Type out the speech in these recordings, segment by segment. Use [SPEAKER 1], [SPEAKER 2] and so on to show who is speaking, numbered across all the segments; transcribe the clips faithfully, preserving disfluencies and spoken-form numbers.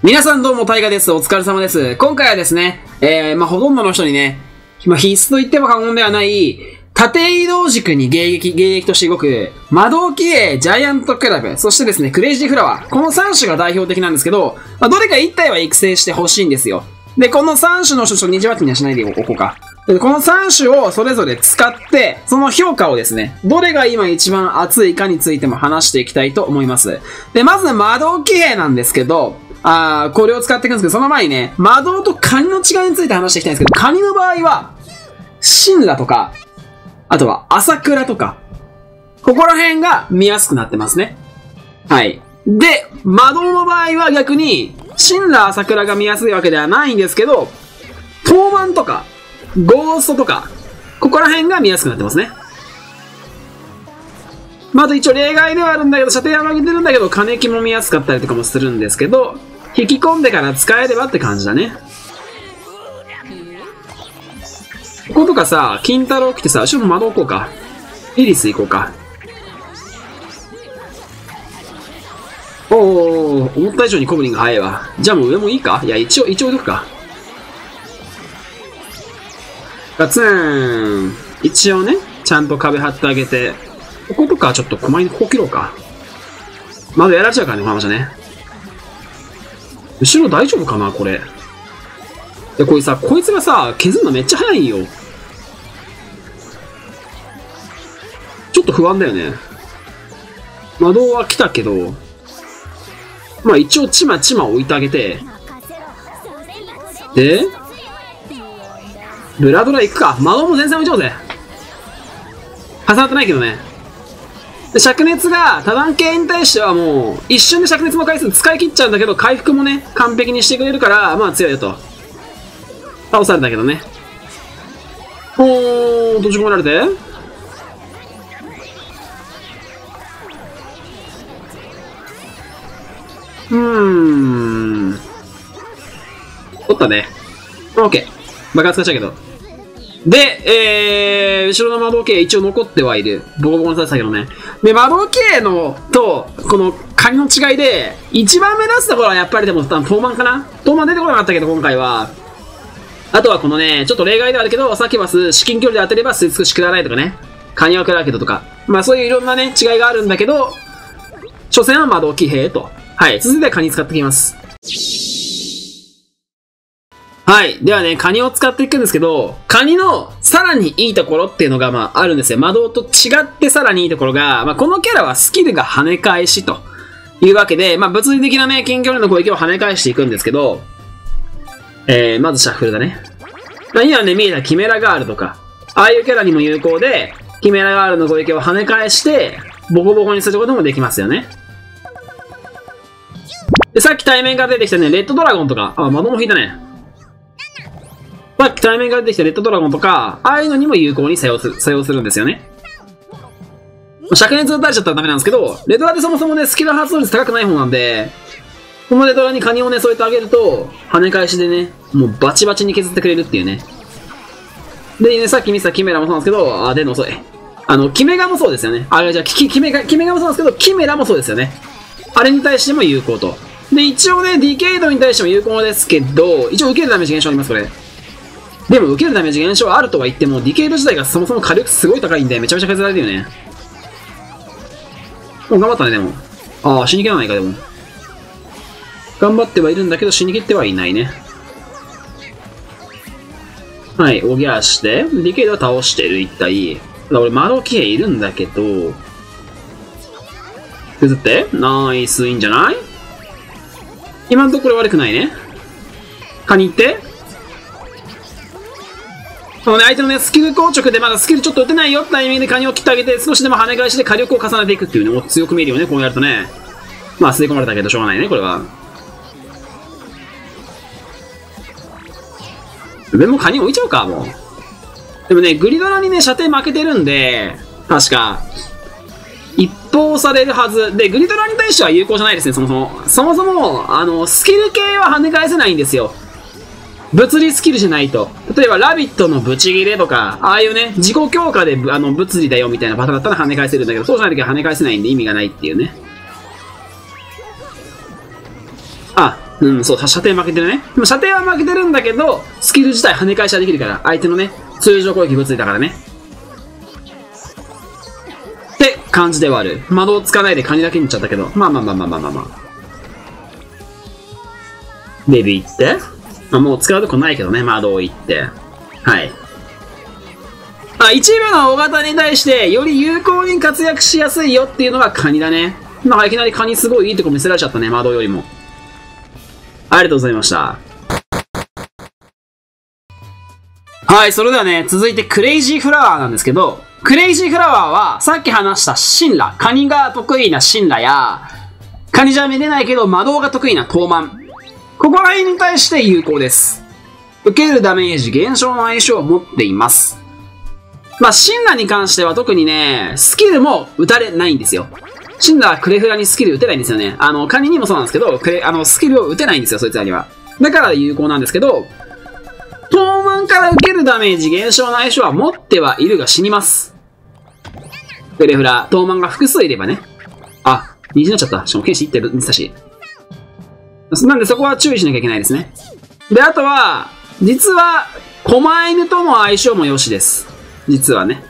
[SPEAKER 1] 皆さんどうも、タイガです。お疲れ様です。今回はですね、えー、まあ、ほとんどの人にね、まあ、必須と言っても過言ではない、縦移動軸に迎撃、迎撃として動く、魔導騎兵、ジャイアントクラブ、そしてですね、クレイジーフラワー。このさん種が代表的なんですけど、まあ、どれかいち体は育成してほしいんですよ。で、このさん種の種々二次枠にはしないでおこうか。で、このさん種をそれぞれ使って、その評価をですね、どれが今一番熱いかについても話していきたいと思います。で、まずね、魔導騎兵なんですけど、あー、これを使っていくんですけど、その前にね、魔導とカニの違いについて話していきたいんですけど、カニの場合は、シンラとか、あとは朝倉とか、ここら辺が見やすくなってますね。はい。で、魔導の場合は逆に、シンラ朝倉が見やすいわけではないんですけど、東満とか、ゴーストとか、ここら辺が見やすくなってますね。まあ、あと一応例外ではあるんだけど、射程は上げてるんだけど、金木も見やすかったりとかもするんですけど、引き込んでから使えればって感じだね。こことかさ、金太郎来てさ、ちょっと窓置こうか。エリス行こうか。おーおー、思った以上にコブリンが早いわ。じゃあもう上もいいか？いや、一応、一応置いとくか。ガツン。一応ね、ちゃんと壁張ってあげて。こことかちょっと狛犬ここ切ろうか。まだやられちゃうからね、このままじゃね。後ろ大丈夫かなこれ。で、これさ、こいつがさ、削るのめっちゃ早いんよ。ちょっと不安だよね。魔導は来たけど、まあ一応ちまちま置いてあげて、で、ブラドラ行くか。魔導も全然置いちゃおうぜ。重なってないけどね。で、灼熱が多段系に対してはもう、一瞬で灼熱の回数使い切っちゃうんだけど、回復もね、完璧にしてくれるから、まあ強いよと。倒されたけどね。おー、閉じ込められて。うーん。取ったね。オッケー。爆発したけど。で、えー、後ろの魔導系一応残ってはいる。ボコボコにされてたけどね。で、魔導系のと、このカニの違いで、一番目立つところはやっぱりでも、東満かな？東満出てこなかったけど、今回は。あとはこのね、ちょっと例外ではあるけど、サキュバス、至近距離で当てれば吸い尽くしくらないとかね。カニワクラーケットとか。まあそういういろんなね、違いがあるんだけど、所詮は魔導騎兵と。はい、続いてはカニ使っていきます。はい。ではね、カニを使っていくんですけど、カニのさらにいいところっていうのがまああるんですよ。魔導と違ってさらにいいところが、まあこのキャラはスキルが跳ね返しというわけで、まあ物理的なね、近距離の攻撃を跳ね返していくんですけど、えー、まずシャッフルだね。まあ今ね、見えたキメラガールとか、ああいうキャラにも有効で、キメラガールの攻撃を跳ね返して、ボコボコにすることもできますよね。で、さっき対面から出てきたね、レッドドラゴンとか、あ、窓も引いたね。さっき対面から出てきたレッドドラゴンとか、ああいうのにも有効に作用する、作用するんですよね。灼熱打たれちゃったらダメなんですけど、レドラってそもそもね、スキル発動率高くない方なんで、このレドラにカニをね、添えてあげると、跳ね返しでね、もうバチバチに削ってくれるっていうね。で、ね、さっき見せたキメラもそうなんですけど、あ、出るの遅い。あの、キメガもそうですよね。あ、じゃあ、キ、キメガ、キメガもそうなんですけど、キメラもそうですよね。あれに対しても有効と。で、一応ね、ディケイドに対しても有効ですけど、一応受けるダメージ減少あります、これ。でも受けるダメージ減少あるとは言っても、ディケイド自体がそもそも火力すごい高いんで、めちゃめちゃ削られてるよね。もう頑張ったね、でも。ああ、死にきらないか、でも。頑張ってはいるんだけど、死にきってはいないね。はい、おぎゃーして、ディケイドは倒してる、一体。ただ俺、魔導騎兵いるんだけど、削って。ナイス、いいんじゃない？今のところ悪くないね。カニ行って。このね、相手のね、スキル硬直でまだスキルちょっと打てないよってタイミングでカニを切ってあげて、少しでも跳ね返しで火力を重ねていくっていうね、もう強く見えるよね、こうやるとね。まあ、吸い込まれたけどしょうがないね、これは。上もカニ置いちゃうか、もう。でもね、グリドラにね、射程負けてるんで、確か、一方されるはず。で、グリドラに対しては有効じゃないですね、そもそも。そもそも、あの、スキル系は跳ね返せないんですよ。物理スキルじゃないと。例えば、ラビットのブチギレとか、ああいうね、自己強化であの物理だよみたいなパターンだったら跳ね返せるんだけど、そうじゃないときは跳ね返せないんで意味がないっていうね。あ、 うん、そう、射程負けてるね。でも射程は負けてるんだけど、スキル自体跳ね返しはできるから、相手のね、通常攻撃ぶついたからね。って感じではある。窓をつかないでカニだけにいっちゃったけど。まあまあまあまあまあまあまあ。ベビーって、まあ、もう使うとこないけどね、窓をいって。はい。あ、一部の大型に対して、より有効に活躍しやすいよっていうのがカニだね。まあ、いきなりカニすごいいいとこ見せられちゃったね、窓よりも。ありがとうございました。はい、それではね、続いてクレイジーフラワーなんですけど、クレイジーフラワーは、さっき話したシンラ、カニが得意なシンラや、カニじゃ見れないけど魔導が得意なトーマン。ここら辺に対して有効です。受けるダメージ減少の相性を持っています。まあ、シンラに関しては特にね、スキルも打たれないんですよ。シンラはクレフラにスキル打てないんですよね。あの、カニにもそうなんですけど、クレ、あの、スキルを打てないんですよ、そいつらには。だから有効なんですけど、トーマンから受けるダメージ減少の相性は持ってはいるが死にます。クレフラ、トーマンが複数いればね。あ、虹になっちゃった。しかも剣士いってる、見てたし。なんでそこは注意しなきゃいけないですね。で、あとは、実は、狛犬との相性も良しです。実はね。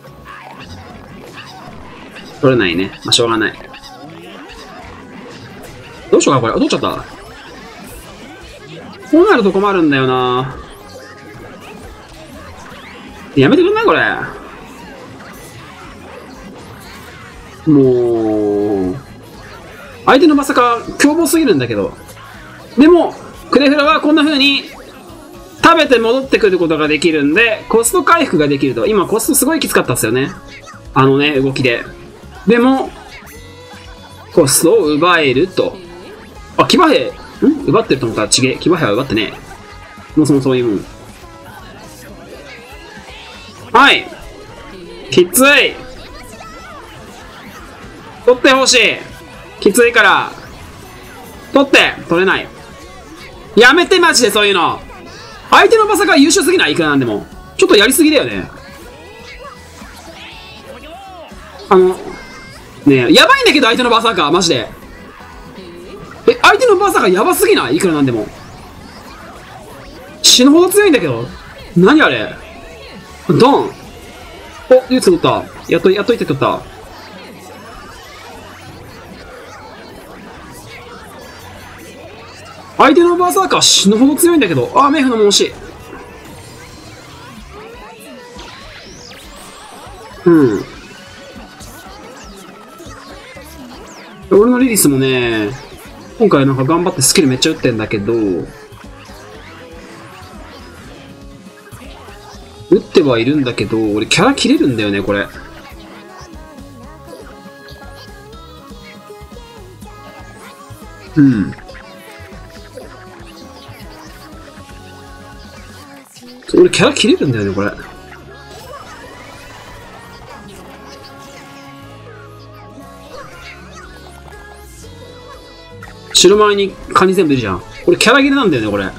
[SPEAKER 1] 取れないね。まあ、しょうがない。どうしようか、これ。取っちゃった。こうなると困るんだよな。やめてくんないこれ。もう、相手のまさか凶暴すぎるんだけど。でも、クレフラはこんな風に、食べて戻ってくることができるんで、コスト回復ができると。今コストすごいきつかったっすよね。あのね、動きで。でも、コストを奪えると。あ、騎馬兵、ん奪ってると思ったらちげえ。騎馬兵は奪ってねえ。もうそもそも言うもん。はい。きつい。取ってほしい。きついから。取って。取れない。やめてマジでそういうの。相手のバサが優秀すぎない？いくらなんでも。ちょっとやりすぎだよね。あの、ねえ、やばいんだけど相手のバサーカー、マジで。え、相手のバサーカーやばすぎない？いくらなんでも。死ぬほど強いんだけど。何あれ？ドン。お、唯一取った。やっと、やっといて取った。相手のバーサーカー死ぬほど強いんだけど。あー、メフのも惜しい。うん。俺のリリスもね、今回なんか頑張ってスキルめっちゃ打ってんだけど、打ってはいるんだけど、俺キャラ切れるんだよね、これ。うん。俺キャラ切れるんだよね、これ。白前にカニ全部いるじゃん。これキャラ切れなんだよね、これ。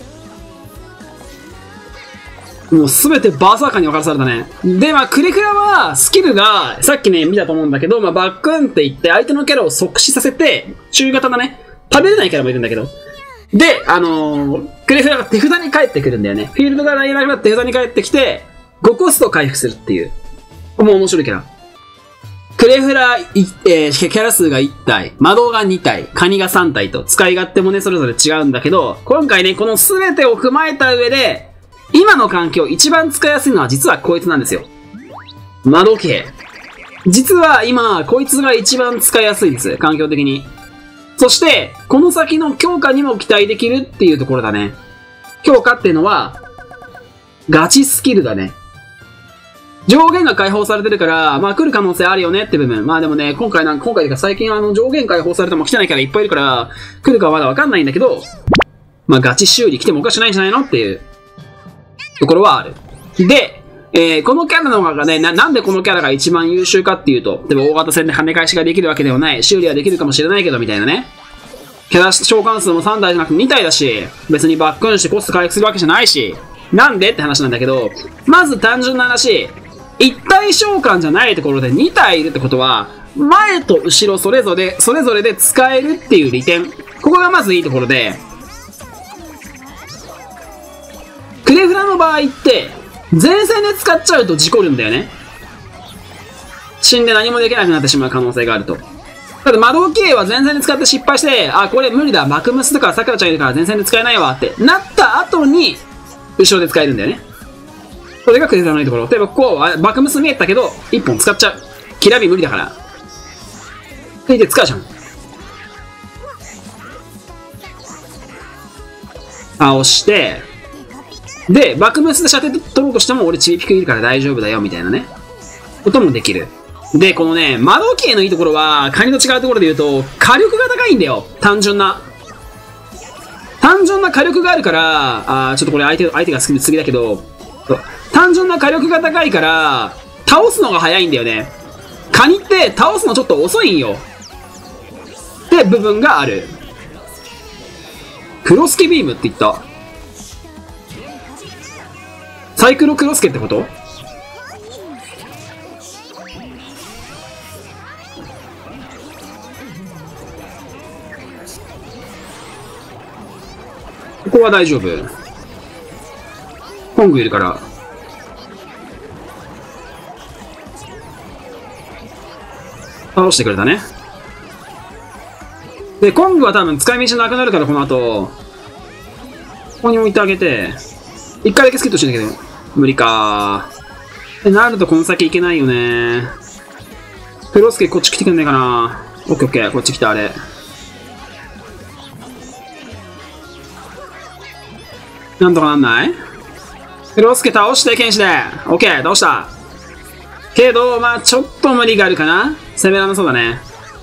[SPEAKER 1] もうすべてバーサーカーに分からされたね。で、まあ、クレクラは、スキルが、さっきね、見たと思うんだけど、まあ、バックンって言って、相手のキャラを即死させて、中型だね。食べれないキャラもいるんだけど。で、あのー、クレフラが手札に帰ってくるんだよね。フィールドがいなくなって手札に帰ってきて、ごコスト回復するっていう。もう面白いキャラ。クレフラ、えー、キャラ数がいち体、魔導がに体、カニがさん体と、使い勝手もね、それぞれ違うんだけど、今回ね、この全てを踏まえた上で、今の環境一番使いやすいのは実はこいつなんですよ。魔導騎兵。実は今、こいつが一番使いやすいです。環境的に。そして、この先の強化にも期待できるっていうところだね。強化っていうのは、ガチスキルだね。上限が解放されてるから、まあ来る可能性あるよねって部分。まあでもね、今回なんか、今回か最近あの上限解放されても来てないキャラいっぱいいるから、来るかはまだわかんないんだけど、まあガチ修理来てもおかしくないんじゃないのっていうところはある。で、えー、このキャラの方がねな、なんでこのキャラが一番優秀かっていうと、でも大型戦で跳ね返しができるわけではない。修理はできるかもしれないけどみたいなね。キャラ召喚数もさん体じゃなくてに体だし、別にバックンしてコスト回復するわけじゃないし、なんでって話なんだけど、まず単純な話、一体召喚じゃないところでに体いるってことは、前と後ろそれぞれ、それぞれで使えるっていう利点。こここがまずいいところで、クレフラの場合って、前線で使っちゃうと事故るんだよね。死んで何もできなくなってしまう可能性があると。ただ、魔導系は前線で使って失敗して、あ、これ無理だ、マクムスとかサクラちゃんいるから前線で使えないわってなった後に、後ろで使えるんだよね。これがクレフラのいいところ。例えば、ここはマクムス見えたけど、一本使っちゃう。キラビ無理だから。で、で、使うじゃん。倒して、で、バックムースで射程取ろうとしても俺チビピクいるから大丈夫だよ、みたいなね。こともできる。で、このね、魔導系のいいところは、カニと違うところで言うと、火力が高いんだよ。単純な。単純な火力があるから、あーちょっとこれ相手、相手が好きすぎだけど、単純な火力が高いから、倒すのが早いんだよね。カニって倒すのちょっと遅いんよ。って部分がある。クロスケビームって言った。サイクロクロスケってこと？ここは大丈夫。コングいるから。倒してくれたね。で、コングは多分使い道なくなるからこの後、ここに置いてあげて、一回だけスキッとしてんだけど、無理かー。ってなるとこの先いけないよね。クロスケこっち来てくんねえかな。オッケーオッケー、こっち来たあれ。なんとかなんない？クロスケ倒して、剣士で。オッケー、倒した。けど、まあちょっと無理があるかな。攻められそうだね。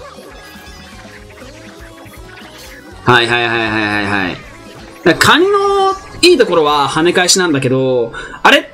[SPEAKER 1] はいはいはいはいはいはい。だカニのいいところは跳ね返しなんだけど、あれって、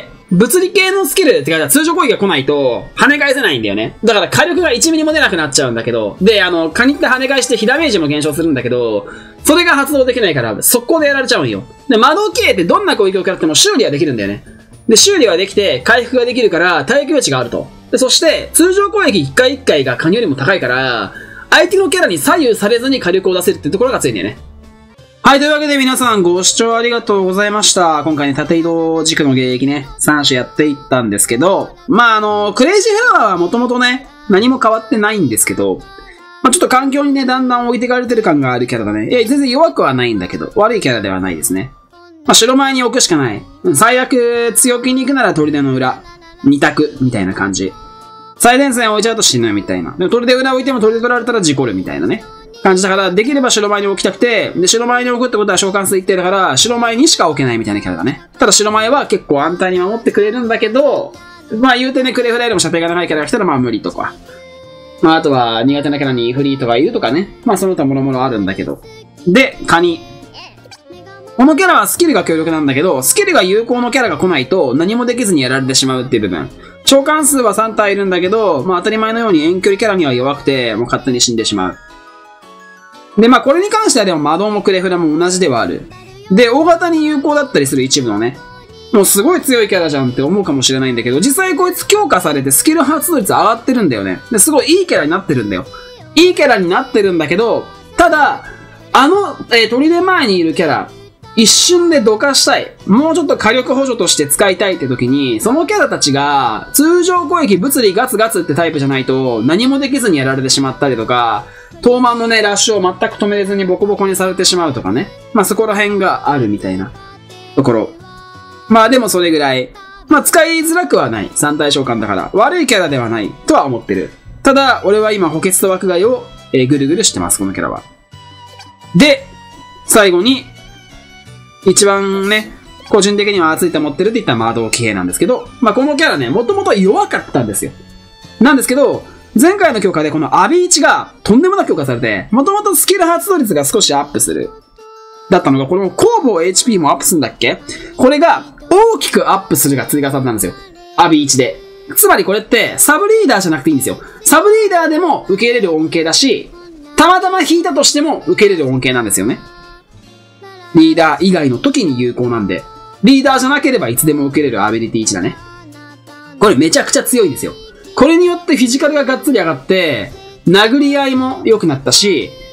[SPEAKER 1] 物理系のスキルってか、通常攻撃が来ないと跳ね返せないんだよね。だから火力がいちミリも出なくなっちゃうんだけど、で、あの、カニって跳ね返して被ダメージも減少するんだけど、それが発動できないから、速攻でやられちゃうんよ。で、魔導系ってどんな攻撃を食らっても修理はできるんだよね。で、修理はできて、回復ができるから、耐久余地があると。で、そして、通常攻撃いっかいいっかいがカニよりも高いから、相手のキャラに左右されずに火力を出せるっていうところが強いんだよね。はい、というわけで皆さんご視聴ありがとうございました。今回ね、縦移動軸の迎撃ね、さん種やっていったんですけど、まあ、あの、クレイジーフラワーはもともとね、何も変わってないんですけど、まあ、ちょっと環境にね、だんだん置いてかれてる感があるキャラだね。いや、全然弱くはないんだけど、悪いキャラではないですね。まあ、白前に置くしかない。最悪、強気に行くなら砦の裏。二択、みたいな感じ。最前線置いちゃうと死ぬみたいな。でも砦裏置いても砦取られたら事故るみたいなね。感じだから、できれば白前に置きたくて、で、白前に置くってことは召喚数一定だから、白前にしか置けないみたいなキャラだね。ただ白前は結構安泰に守ってくれるんだけど、まあ言うてね、クレフライでも射程が長いキャラが来たらまあ無理とか。まああとは苦手なキャラにフリーとかいるとかね。まあその他もろもろあるんだけど。で、カニ。このキャラはスキルが強力なんだけど、スキルが有効のキャラが来ないと何もできずにやられてしまうっていう部分。召喚数はさん体いるんだけど、まあ当たり前のように遠距離キャラには弱くて、もう勝手に死んでしまう。で、まあこれに関してはでも魔導もクレフラも同じではある。で、大型に有効だったりする一部のね、もうすごい強いキャラじゃんって思うかもしれないんだけど、実際こいつ強化されてスキル発動率上がってるんだよね。で、すごいいいキャラになってるんだよ。いいキャラになってるんだけど、ただ、あの、えー、砦前にいるキャラ、一瞬でどかしたい。もうちょっと火力補助として使いたいって時に、そのキャラたちが、通常攻撃物理ガツガツってタイプじゃないと、何もできずにやられてしまったりとか、東満のね、ラッシュを全く止めれずにボコボコにされてしまうとかね。まあそこら辺があるみたいなところ。まあでもそれぐらい。まあ使いづらくはない。三体召喚だから。悪いキャラではないとは思ってる。ただ、俺は今補欠と枠外を、えー、ぐるぐるしてます、このキャラは。で、最後に、一番ね、個人的には熱いと思ってるって言ったら魔導騎兵なんですけど、まあこのキャラね、もともと弱かったんですよ。なんですけど、前回の強化でこのアビーチがとんでもなく強化されて、もともとスキル発動率が少しアップする。だったのが、この攻防 エイチピー もアップするんだっけ？これが大きくアップするが追加されたんですよ。アビーチで。つまりこれってサブリーダーじゃなくていいんですよ。サブリーダーでも受け入れる恩恵だし、たまたま引いたとしても受け入れる恩恵なんですよね。リーダー以外の時に有効なんで、リーダーじゃなければいつでも受けれるアビリティいちだね。これめちゃくちゃ強いんですよ。これによってフィジカルががっつり上がって、殴り合いも良くなったし、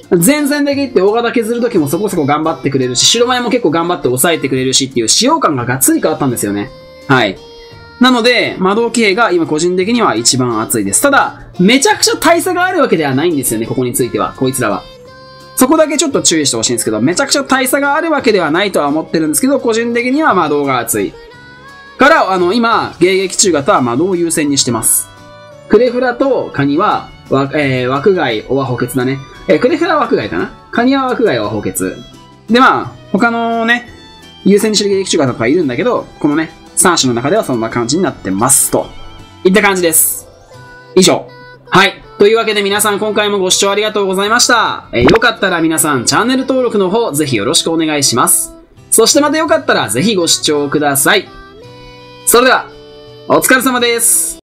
[SPEAKER 1] 前線で切って大型削るときもそこそこ頑張ってくれるし、白前も結構頑張って抑えてくれるしっていう使用感ががっつり変わったんですよね。はい。なので、魔導騎兵が今個人的には一番熱いです。ただ、めちゃくちゃ大差があるわけではないんですよね、ここについては。こいつらは。そこだけちょっと注意してほしいんですけど、めちゃくちゃ大差があるわけではないとは思ってるんですけど、個人的には魔導が熱い。から、あの、今、迎撃中型は魔導を優先にしてます。クレフラとカニは、わえー、枠外、オア補欠だね。えー、クレフラは枠外かな？カニは枠外、オア補欠。で、まあ、他のね、優先にしてる迎撃中型とかいるんだけど、このね、さん種の中ではそんな感じになってます。といった感じです。以上。はい。というわけで皆さん今回もご視聴ありがとうございました。えー、よかったら皆さんチャンネル登録の方ぜひよろしくお願いします。そしてまたよかったらぜひご視聴ください。それでは、お疲れ様です。